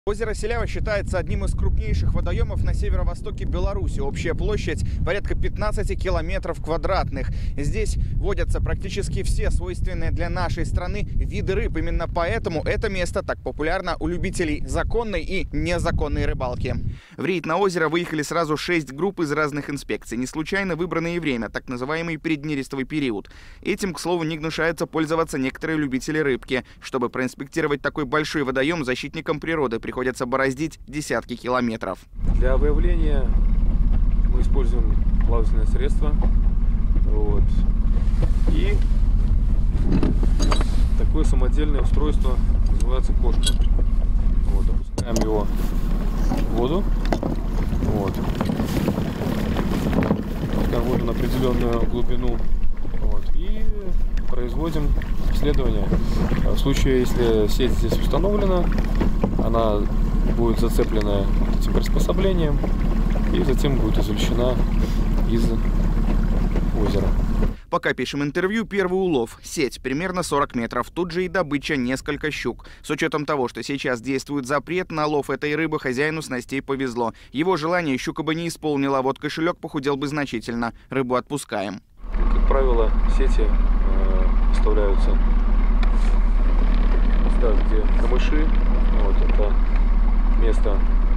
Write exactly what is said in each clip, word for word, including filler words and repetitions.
Озеро Селява считается одним из крупнейших водоемов на северо-востоке Беларуси. Общая площадь порядка пятнадцати километров квадратных. Здесь водятся практически все свойственные для нашей страны виды рыб. Именно поэтому это место так популярно у любителей законной и незаконной рыбалки. В рейд на озеро выехали сразу шесть групп из разных инспекций. Не случайно выбранное время, так называемый преднерестовый период. Этим, к слову, не гнушаются пользоваться некоторые любители рыбки. Чтобы проинспектировать такой большой водоем, защитникам природы приходится бороздить десятки километров. Для выявления мы используем плавательное средство. Вот. И такое самодельное устройство называется кошка. Вот, опускаем его в воду. Вот. Опускаем воду на определенную глубину. Вот. И производим исследование. В случае, если сеть здесь установлена, она будет зацеплена этим приспособлением и затем будет извлечена из озера. Пока пишем интервью, первый улов. Сеть примерно сорок метров. Тут же и добыча несколько щук. С учетом того, что сейчас действует запрет на лов этой рыбы, хозяину снастей повезло. Его желание щука бы не исполнила, а вот кошелек похудел бы значительно. Рыбу отпускаем. Как правило, сети э, оставляются в местах, где камыши. Вот это место,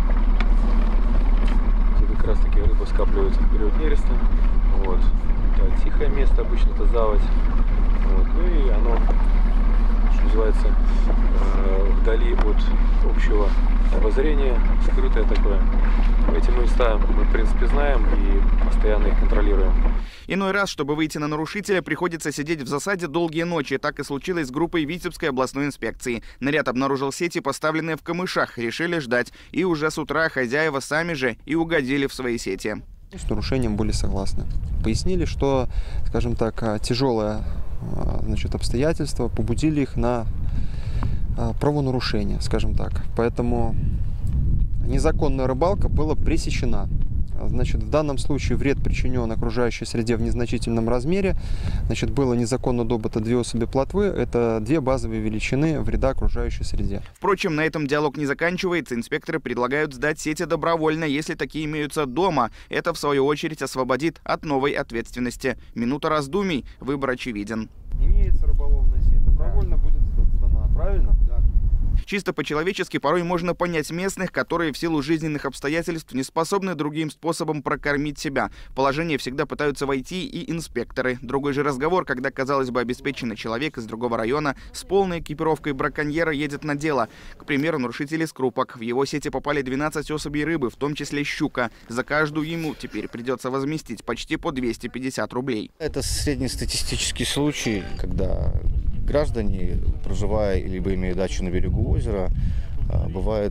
где как раз таки рыба скапливается в период нереста. Вот. Это тихое место, обычно это заводь. Вот. Ну и оно, что называется, э, вдали от общего обозрения, скрытое такое. Эти места мы, в принципе, знаем и постоянно их контролируем. Иной раз, чтобы выйти на нарушителя, приходится сидеть в засаде долгие ночи. Так и случилось с группой Витебской областной инспекции. Наряд обнаружил сети, поставленные в камышах. Решили ждать. И уже с утра хозяева сами же и угодили в свои сети. С нарушением были согласны. Пояснили, что, скажем так, тяжелое, значит, обстоятельства побудили их на правонарушение, скажем так. Поэтому незаконная рыбалка была пресечена. Значит, в данном случае вред причинен окружающей среде в незначительном размере. Значит, было незаконно добыто две особи плотвы. Это две базовые величины вреда окружающей среде. Впрочем, на этом диалог не заканчивается. Инспекторы предлагают сдать сети добровольно, если такие имеются дома. Это, в свою очередь, освободит от новой ответственности. Минута раздумий, выбор очевиден. Имеется рыболовная сеть, добровольно будет сдана, правильно? Да. Чисто по-человечески порой можно понять местных, которые в силу жизненных обстоятельств не способны другим способом прокормить себя. В положение всегда пытаются войти и инспекторы. Другой же разговор, когда, казалось бы, обеспеченный человек из другого района с полной экипировкой браконьера едет на дело. К примеру, нарушитель из Крупок. В его сети попали двенадцать особей рыбы, в том числе щука. За каждую ему теперь придется возместить почти по двести пятьдесят рублей. Это среднестатистический случай, когда граждане, проживая либо имея дачу на берегу озера, бывает,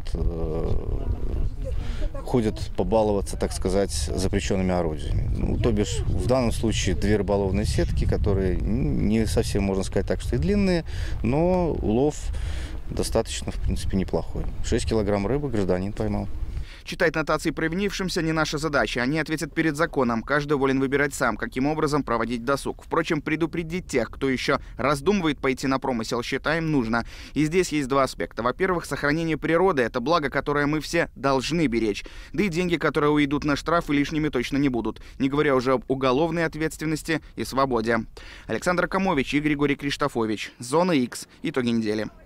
ходят побаловаться, так сказать, запрещенными орудиями. Ну, то бишь, в данном случае две рыболовные сетки, которые не совсем, можно сказать так, что и длинные, но улов достаточно, в принципе, неплохой. шесть килограмм рыбы гражданин поймал. Читать нотации провинившимся не наша задача. Они ответят перед законом. Каждый волен выбирать сам, каким образом проводить досуг. Впрочем, предупредить тех, кто еще раздумывает пойти на промысел, считаем нужно. И здесь есть два аспекта. Во-первых, сохранение природы – это благо, которое мы все должны беречь. Да и деньги, которые уйдут на штрафы, лишними точно не будут. Не говоря уже об уголовной ответственности и свободе. Александр Комович и Григорий Криштофович. Зона Икс. Итоги недели.